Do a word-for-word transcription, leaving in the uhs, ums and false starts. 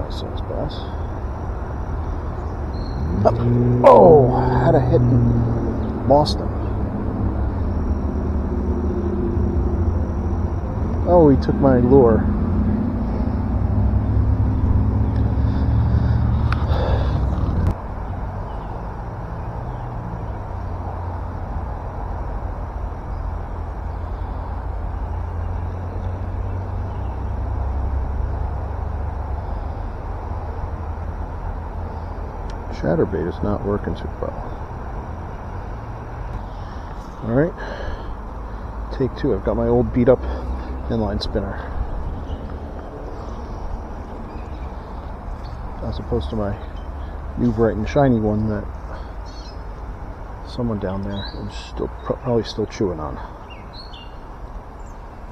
nice sized bass. Up. Oh, had a hit and lost him. Oh, he took my lure. Chatterbait is not working too well. Alright, take two. I've got my old beat up inline spinner, as opposed to my new bright and shiny one that someone down there is still probably still chewing on.